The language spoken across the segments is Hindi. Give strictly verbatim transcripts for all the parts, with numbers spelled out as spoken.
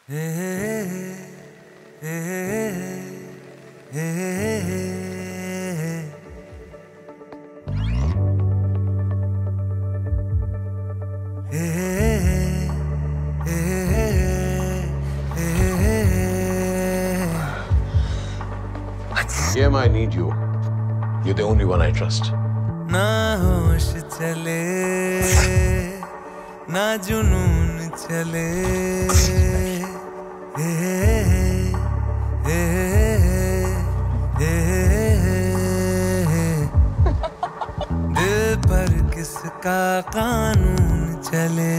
Game, I need you. You're the only one I trust. ना होश चले, ना जुनून चले, ए, ए, ए, दिल पर किसका कानून चले,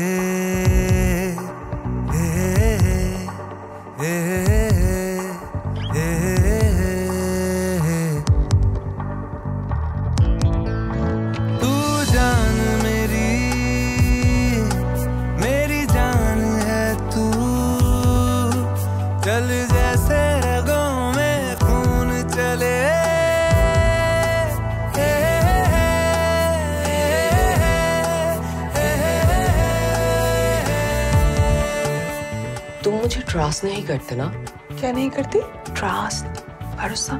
ए, ए, ए, चल जैसे रगों में खून चले, तुम मुझे ट्रस्ट नहीं करते ना? क्या नहीं करती? ट्रस्ट, भरोसा।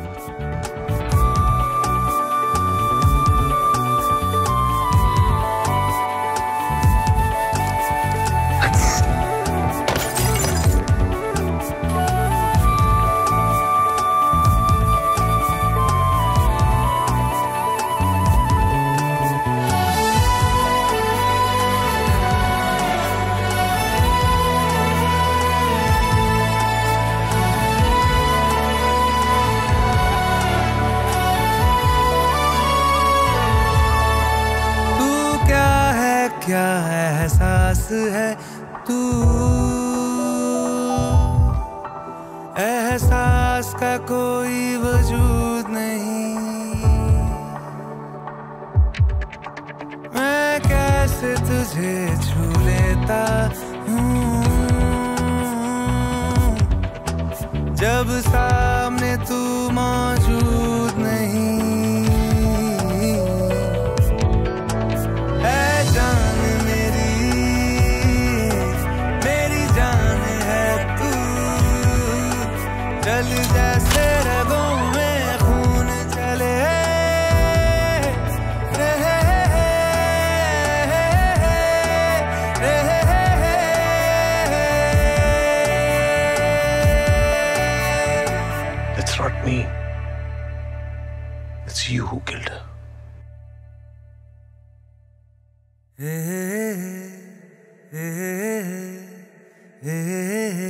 क्या एहसास है तू, एहसास का कोई वजूद नहीं, मैं कैसे तुझे छू लेता हूँ जब सामने तू मौजूद नहीं। चल जैसे रगों में खून चले, It's not me. It's you who killed her. Hey, hey, hey, hey.